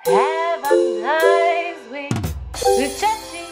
Have a nice week with Ceci.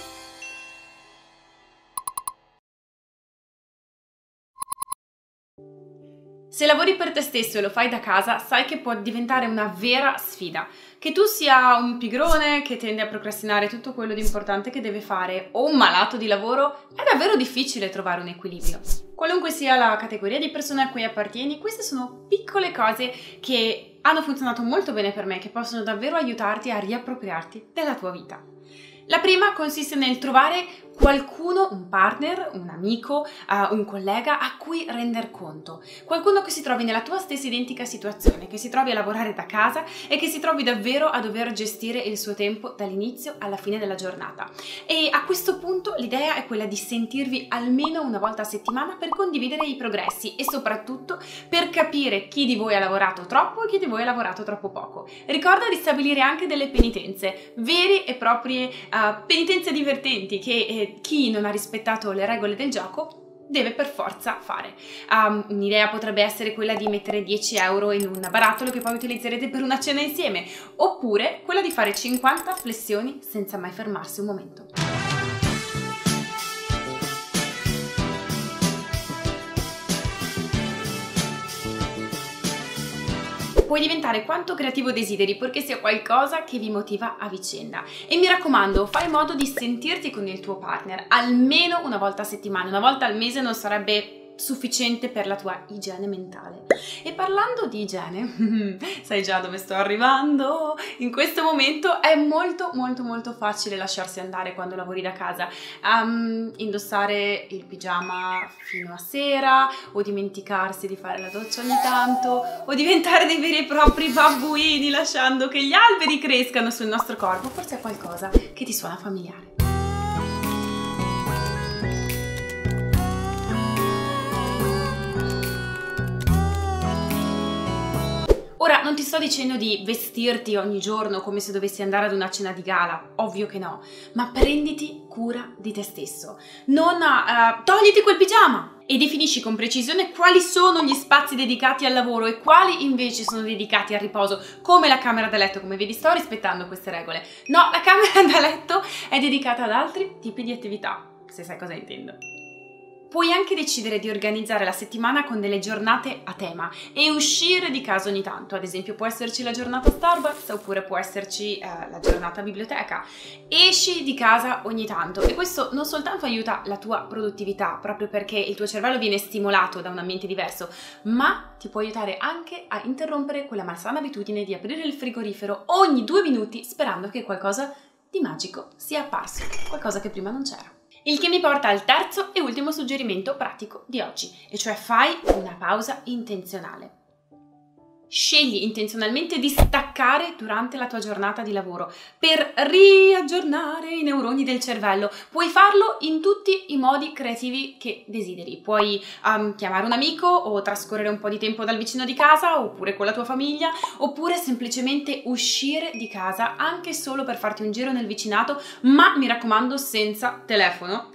Se lavori per te stesso e lo fai da casa, sai che può diventare una vera sfida. Che tu sia un pigrone che tende a procrastinare tutto quello di importante che deve fare o un malato di lavoro, è davvero difficile trovare un equilibrio. Qualunque sia la categoria di persone a cui appartieni, queste sono piccole cose che hanno funzionato molto bene per me, che possono davvero aiutarti a riappropriarti della tua vita. La prima consiste nel trovare qualcuno, un partner, un amico, un collega a cui render conto. Qualcuno che si trovi nella tua stessa identica situazione, che si trovi a lavorare da casa e che si trovi davvero a dover gestire il suo tempo dall'inizio alla fine della giornata. E a questo punto l'idea è quella di sentirvi almeno una volta a settimana per condividere i progressi e soprattutto per capire chi di voi ha lavorato troppo e chi di voi ha lavorato troppo poco. Ricorda di stabilire anche delle penitenze, vere e proprie penitenze divertenti che chi non ha rispettato le regole del gioco deve per forza fare. Un'idea potrebbe essere quella di mettere 10 euro in un barattolo che poi utilizzerete per una cena insieme, oppure quella di fare 50 flessioni senza mai fermarsi un momento. Puoi diventare quanto creativo desideri, purché sia qualcosa che vi motiva a vicenda. E mi raccomando, fai in modo di sentirti con il tuo partner almeno una volta a settimana. Una volta al mese non sarebbe sufficiente per la tua igiene mentale. E parlando di igiene, sai già dove sto arrivando? In questo momento è molto facile lasciarsi andare quando lavori da casa. Indossare il pigiama fino a sera, o dimenticarsi di fare la doccia ogni tanto, o diventare dei veri e propri babbuini lasciando che gli alberi crescano sul nostro corpo. Forse è qualcosa che ti suona familiare. Ora, non ti sto dicendo di vestirti ogni giorno come se dovessi andare ad una cena di gala, ovvio che no, ma prenditi cura di te stesso. Non togliti quel pigiama e definisci con precisione quali sono gli spazi dedicati al lavoro e quali invece sono dedicati al riposo, come la camera da letto. Come vedi, sto rispettando queste regole. No, la camera da letto è dedicata ad altri tipi di attività, se sai cosa intendo. Puoi anche decidere di organizzare la settimana con delle giornate a tema e uscire di casa ogni tanto. Ad esempio può esserci la giornata Starbucks oppure può esserci la giornata biblioteca. Esci di casa ogni tanto e questo non soltanto aiuta la tua produttività, proprio perché il tuo cervello viene stimolato da un ambiente diverso, ma ti può aiutare anche a interrompere quella malsana abitudine di aprire il frigorifero ogni 2 minuti sperando che qualcosa di magico sia apparso, qualcosa che prima non c'era. Il che mi porta al terzo e ultimo suggerimento pratico di oggi, e cioè fai una pausa intenzionale. Scegli intenzionalmente di staccare durante la tua giornata di lavoro per riaggiornare i neuroni del cervello. Puoi farlo in tutti i modi creativi che desideri. Puoi chiamare un amico o trascorrere un po' di tempo dal vicino di casa oppure con la tua famiglia, oppure semplicemente uscire di casa anche solo per farti un giro nel vicinato, ma mi raccomando senza telefono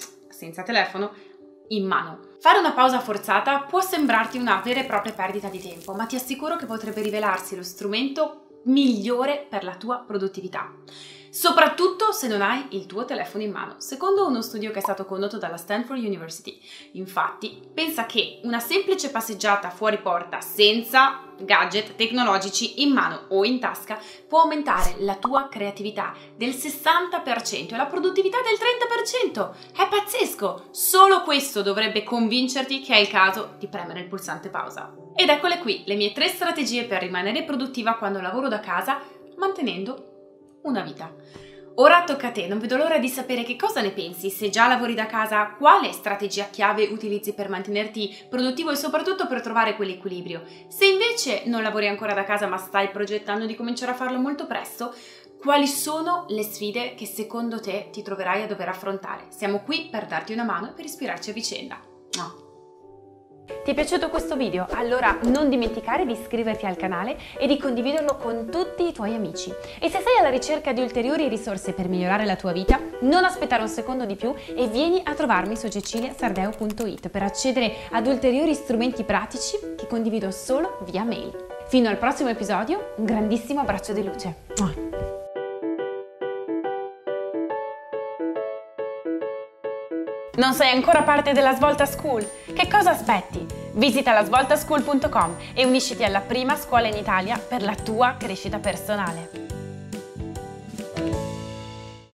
in mano. Fare una pausa forzata può sembrarti una vera e propria perdita di tempo, ma ti assicuro che potrebbe rivelarsi lo strumento migliore per la tua produttività. Soprattutto se non hai il tuo telefono in mano. Secondo uno studio che è stato condotto dalla Stanford University, infatti, pensa che una semplice passeggiata fuori porta senza gadget tecnologici in mano o in tasca può aumentare la tua creatività del 60% e la produttività del 30%. È pazzesco! Solo questo dovrebbe convincerti che è il caso di premere il pulsante pausa. Ed eccole qui le mie 3 strategie per rimanere produttiva quando lavoro da casa, mantenendo una vita. Ora tocca a te, non vedo l'ora di sapere che cosa ne pensi. Se già lavori da casa, quale strategia chiave utilizzi per mantenerti produttivo e soprattutto per trovare quell'equilibrio? Se invece non lavori ancora da casa ma stai progettando di cominciare a farlo molto presto, quali sono le sfide che secondo te ti troverai a dover affrontare? Siamo qui per darti una mano e per ispirarci a vicenda. Ti è piaciuto questo video? Allora non dimenticare di iscriverti al canale e di condividerlo con tutti i tuoi amici. E se sei alla ricerca di ulteriori risorse per migliorare la tua vita, non aspettare un secondo di più e vieni a trovarmi su ceciliasardeo.it per accedere ad ulteriori strumenti pratici che condivido solo via mail. Fino al prossimo episodio, un grandissimo abbraccio di luce. Non sei ancora parte della Svolta School? Che cosa aspetti? Visita lasvoltaschool.com e unisciti alla prima scuola in Italia per la tua crescita personale.